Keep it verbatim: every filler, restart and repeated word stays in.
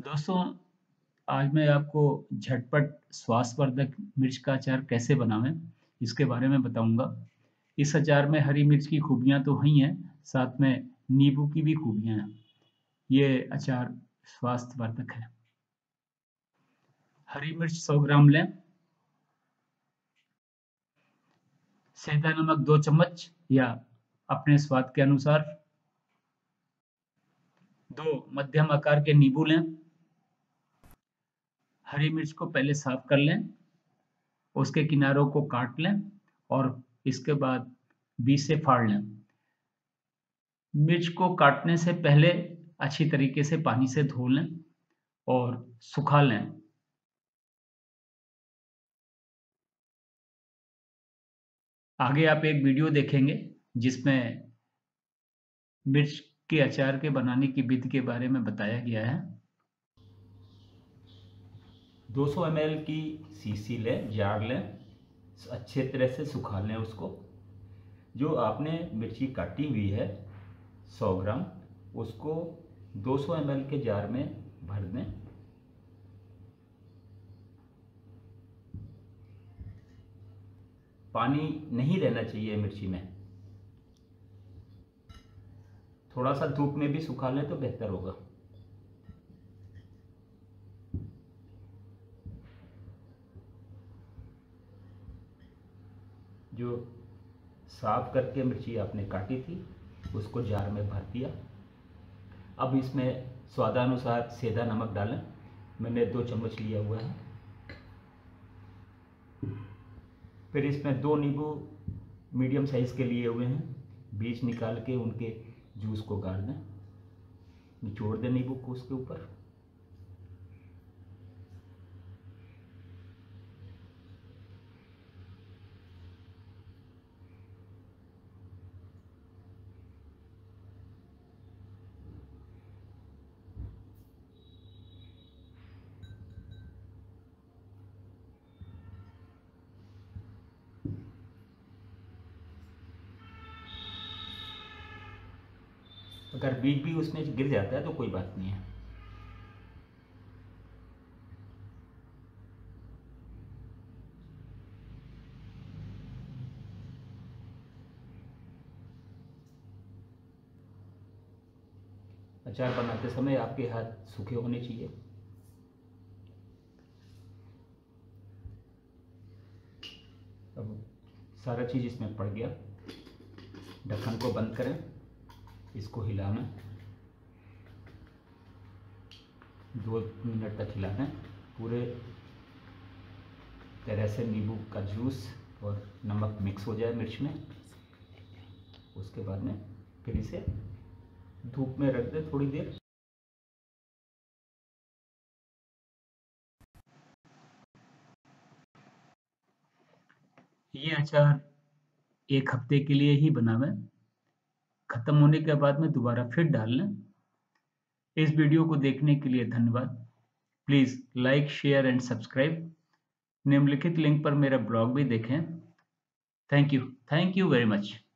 दोस्तों, आज मैं आपको झटपट स्वास्थ्यवर्धक मिर्च का अचार कैसे बनावें, इसके बारे में बताऊंगा। इस अचार में हरी मिर्च की खूबियां तो ही हैं, साथ में नींबू की भी खूबियां हैं। ये अचार स्वास्थ्यवर्धक है। हरी मिर्च सौ ग्राम लें, सेंधा नमक दो चम्मच या अपने स्वाद के अनुसार, दो मध्यम आकार के नींबू लें। हरी मिर्च को पहले साफ कर लें, उसके किनारों को काट लें और इसके बाद बीच से फाड़ लें। मिर्च को काटने से पहले अच्छी तरीके से पानी से धो लें और सुखा लें। आगे आप एक वीडियो देखेंगे जिसमें मिर्च के अचार के बनाने की विधि के बारे में बताया गया है। दो सौ एम एल की शीशी लें, जार लें, अच्छे तरह से सुखा लें उसको। जो आपने मिर्ची काटी हुई है सौ ग्राम, उसको दो सौ एम एल के जार में भर दें। पानी नहीं रहना चाहिए मिर्ची में। थोड़ा सा धूप में भी सुखा लें तो बेहतर होगा। जो साफ करके मिर्ची आपने काटी थी उसको जार में भर दिया। अब इसमें स्वादानुसार सेंधा नमक डालें, मैंने दो चम्मच लिया हुआ है। फिर इसमें दो नींबू मीडियम साइज़ के लिए हुए हैं, बीज निकाल के उनके जूस को गाड़ दें, निचोड़ दें नींबू को उसके ऊपर। अगर बीज भी उसमें गिर जाता है तो कोई बात नहीं है। अचार बनाते समय आपके हाथ सूखे होने चाहिए। अब सारा चीज़ इसमें पड़ गया। ढक्कन को बंद करें, इसको हिलाना, दो मिनट तक हिलाना। पूरे तरह से नींबू का जूस और नमक मिक्स हो जाए मिर्च में। उसके बाद में फिर इसे धूप में रख दें थोड़ी देर। ये अचार एक हफ्ते के लिए ही बनावें, खत्म होने के बाद में दोबारा फिर डाल लें। इस वीडियो को देखने के लिए धन्यवाद। Please like, share and subscribe. निम्नलिखित लिंक पर मेरा ब्लॉग भी देखें। Thank you thank you very much.